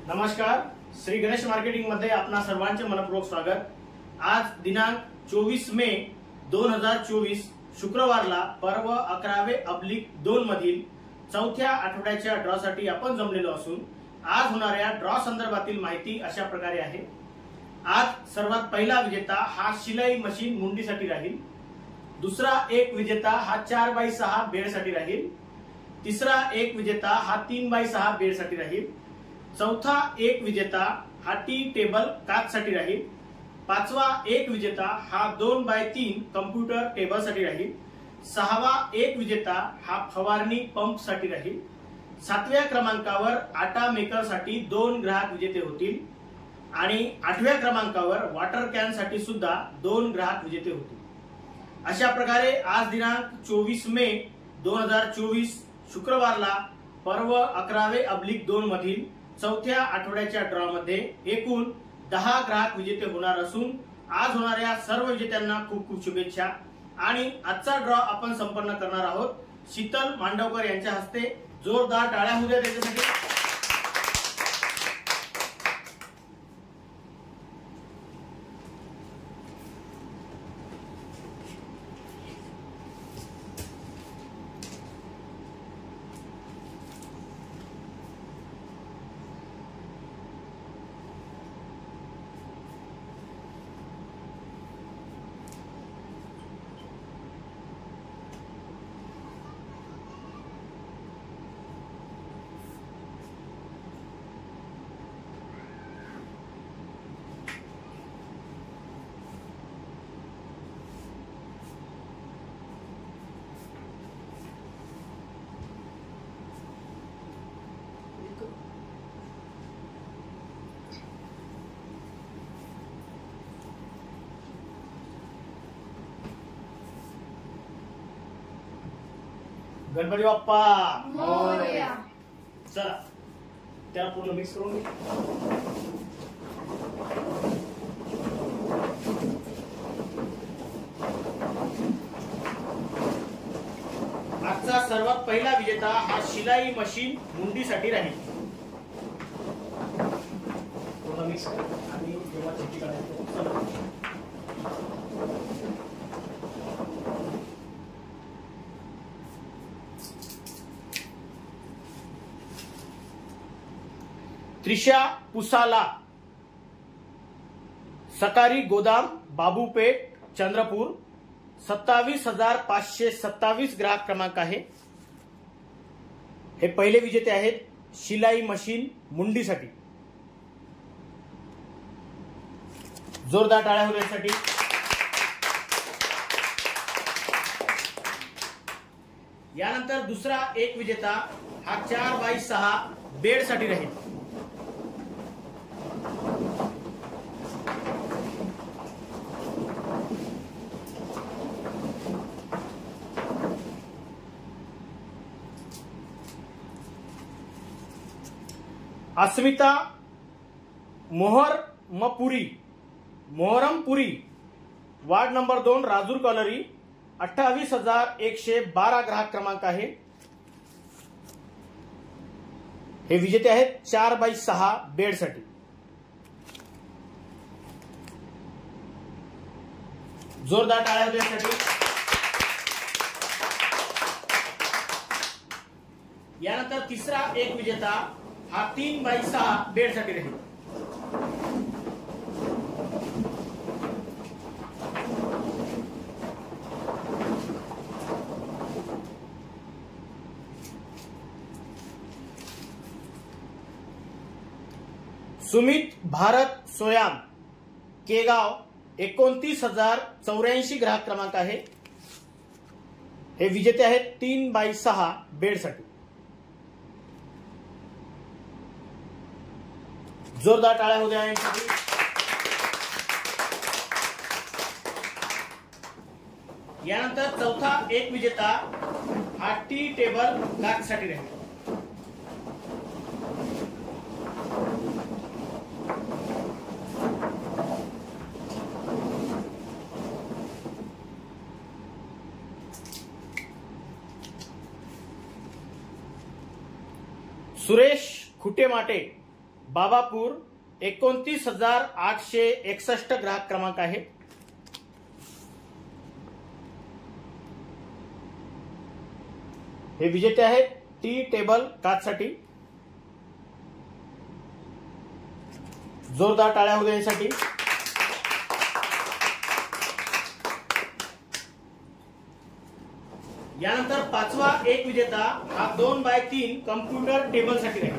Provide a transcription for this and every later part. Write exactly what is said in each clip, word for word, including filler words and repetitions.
नमस्कार, श्री गणेश मार्केटिंग मध्ये आपणा सर्वांचे मनपूर्वक स्वागत। आज दिनांक चोवीस मे दोन हजार चोवीस शुक्रवारला पर्व अकरावे अब्लिक दोन मधील चौथ्या आठवड्याच्या ड्रॉ साठी आपण जमलेलो असून आज होणाऱ्या ड्रॉ संदर्भातील माहिती अशा प्रकारे आहे। आज सर्वात पहिला विजेता हा शिलाई मशीन मुंडीसाठी राहील। दुसरा एक विजेता हा चार बाय सहा बेडसाठी राहील। तिसरा एक विजेता हा तीन बाय सहा बेडसाठी राहील। चौथा एक विजेता हा टी टेबल काचसाठी राहील। पाचवा एक विजेता हा दोन बाय तीन कम्प्युटर टेबलसाठी राहील। सहावा एक विजेता हा फवारणी पंप साठी राहील। सातव्या क्रमांकावर आटा मेकर साठी दोन ग्राहक विजेते होतील आणि आठव्या क्रमांकावर वॉटर कॅन साठी सुद्धा दोन ग्राहक विजेते होतील। अशा प्रकारे आज दिनांक चोवीस मे दोन हजार चोवीस शुक्रवारला पर्व अकरावे अब्लिक दोन मधील चौथ्या आठवड्याच्या ड्रॉ मध्ये एकूण दहा ग्राहक विजेते होणार असून आज होणाऱ्या सर्व विजेत्यांना खूप खूप शुभेच्छा। आणि आजचा ड्रॉ आपण संपन्न करणार आहोत शीतल मांडवकर यांच्या हस्ते। जोरदार टाळ्या होऊ द्या त्यांच्यासाठी। गणपती बाप्पा मोरया। चला त्या पूर्ण मिक्स करून घे। आजचा सर्वात पहिला विजेता हा शिलाई मशीन मुंडीसाठी राहील। पूर्ण मिक्स कर आणि जेव्हा चिट्टी काढायची त्रिशा पुसाला, सकारी गोदाम, बाबूपेठ, चंद्रपूर, सत्तावीस हजार पाचशे सत्तावीस ग्राहक क्रमांक आहे। हे पहिले विजेते आहेत शिलाई मशीन मुंडीसाठी। जोरदार टाळ्या होऊ यासाठी। यानंतर दुसरा एक विजेता हा चार बाय सहा बेड साठी राहील। अस्मिता मोहरमपुरी मोहरमपुरी, वार्ड नंबर दोन, राजूर कॉलरी, अठ्ठावीस हजार एकशे बारा ग्राहक क्रमांक आहे। हे विजेते आहेत चार बाय सहा बेड साठी। जोरदार टाळ्या देण्यासाठी। यानंतर तिसरा एक विजेता हा तीन बाय सहा बेड साठी राहील। सुमित भारत सोयाम, केगाव, एकोणतीस हजार चौऱ्याऐंशी ग्राहक क्रमांक आहे। हे विजेते आहेत तीन बाय सहा बेड साठी। जोरदार टाळ्या होऊ द्या यांसाठी। यानंतर चौथा एक विजेता हा टी टेबल काचसाठी राहील। सुरेश खुटेमाटे, बाबापूर एकोणतीस हजार आठशे एकसष्ट ग्राहक क्रमांक आहे. हे विजेते आहेत टी टेबल काचसाठी. जोरदार टाळ्या होऊ देण्यासाठी. यानंतर पाचवा एक विजेता हा दोन बाय तीन कम्प्युटर टेबल साठी राहील.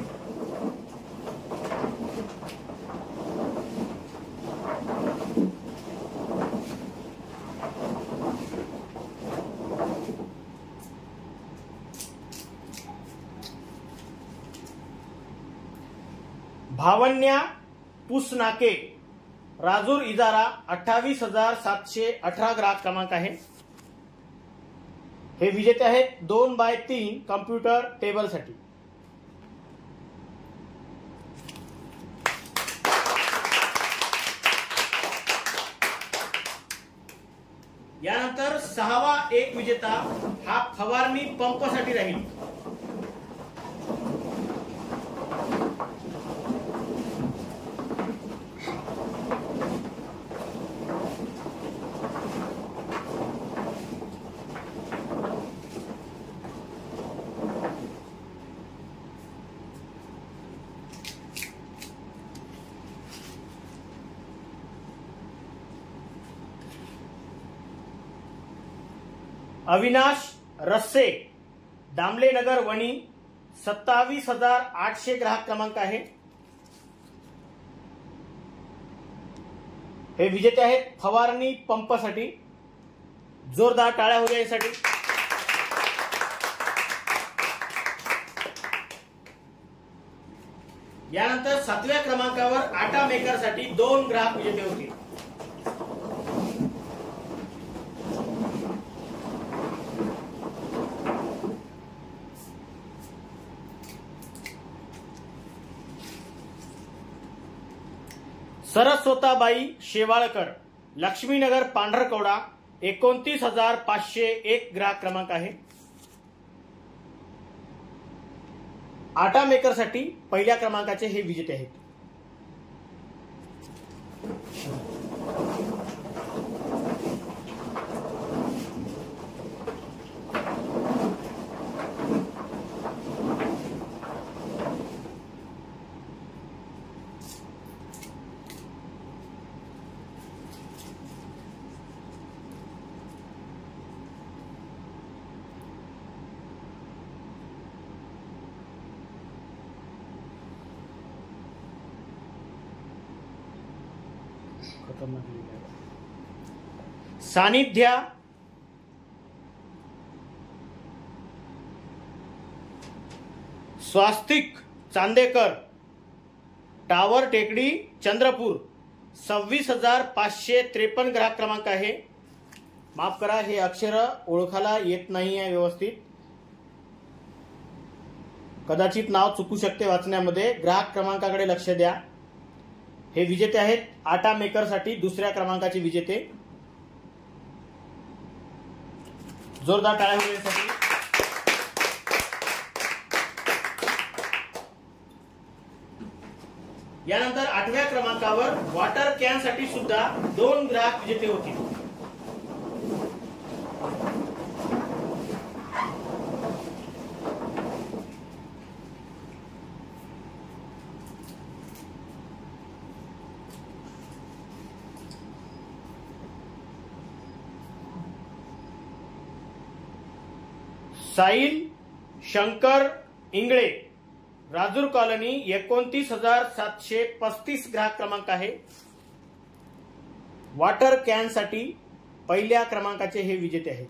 भावन्या पुसनाके राजूर इजारा अठ्ठावीस हजार सातशे अठरा ग्राहक क्रमांक आहे. हे विजेते आहेत दोन बाय तीन कम्प्युटर टेबल साठी. यानंतर सहावा एक विजेता हा फवारणी पंप साठी राहील. अविनाश रस्से दामले नगर वणी सत्तावीस हजार आठशे ग्राहक क्रमांक आहे. हे विजेते आहेत फवारणी पंप साठी. जोरदार टाळ्या होऊ द्या यासाठी. यानंतर सातव्या क्रमांकावर आटा मेकर साठी दोन ग्राहक विजेते होते. सरस्वताबाई शेवाळकर लक्ष्मीनगर पांढरकवडा एकोणतीस हजार पाचशे एक ग्राहक क्रमांक आहे. आटा मेकर साठी पहिल्या क्रमांकाचे हे विजेते आहेत. सानिध्या स्वास्तिक चांदेकर टावर टेकडी चंद्रपूर सव्वीस हजार पाचशे त्रेपन्न ग्राहक क्रमांक आहे. माफ करा, हे अक्षर ओळखायला येत नाही आहे व्यवस्थित. कदाचित नाव चुकू शकते वाचण्यामध्ये. ग्राहक क्रमांकाकडे लक्ष द्या. हे विजेते आहेत आटा मेकर साठी दुसऱ्या क्रमांकाचे विजेते. जोरदार टाळ्या होण्यासाठी. यानंतर आठव्या क्रमांकावर वॉटर कॅन साठी सुद्धा दोन ग्राहक विजेते होते. साईल शंकर इंगळे राजूर कॉलनी एकोणतीस हजार सातशे पस्तीस ग्राहक क्रमांक आहे. वॉटर कॅन साठी पहिल्या क्रमांकाचे हे विजेते आहेत.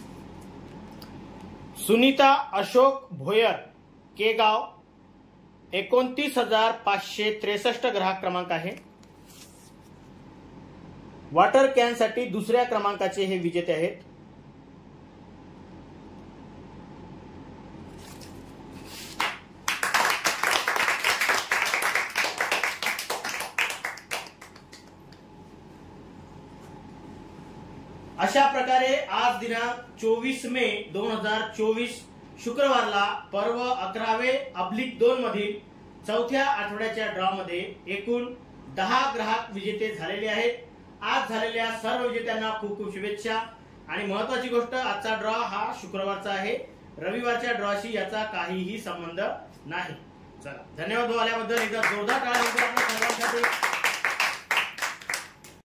सुनीता अशोक भोयर केगाव एकोणतीस हजार पाचशे त्रेसष्ट ग्राहक क्रमांक आहे. वॉटर कॅन साठी दुसऱ्या क्रमांकाचे हे विजेते आहेत. अशा प्रकारे आज दिनांक चोवीस मे दोन हजार चोवीस शुक्रवारला पर्व अकरावे अब्लिक दोन मधील चौथ्या आठवड्याच्या ड्रॉ मध्ये एकूण दहा ग्राहक विजेते झालेले आहेत. आज झालेल्या सर्व विजेत्यांना खूप खूप शुभेच्छा. आणि महत्वाची गोष्ट, आजचा ड्रॉ हा शुक्रवारचा आहे, रविवारच्या ड्रॉशी याचा काहीही संबंध नाही. चला, धन्यवाद आल्याबद्दल. एकदा जोरदार टाळ्या आपल्या सर्वांसाठी.